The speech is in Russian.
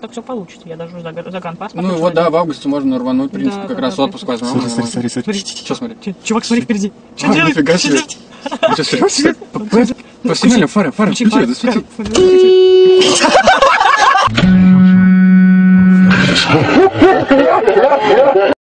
Так все получится, я даже загранпаспорт. Ну вот да, в августе можно рвануть, в принципе, как раз отпуск возьмем. Смотри. Что смотри? Чувак, смотри впереди. Что делать? Нифига себе. Что, серьезно? По сигналю, фары, включи, засвети.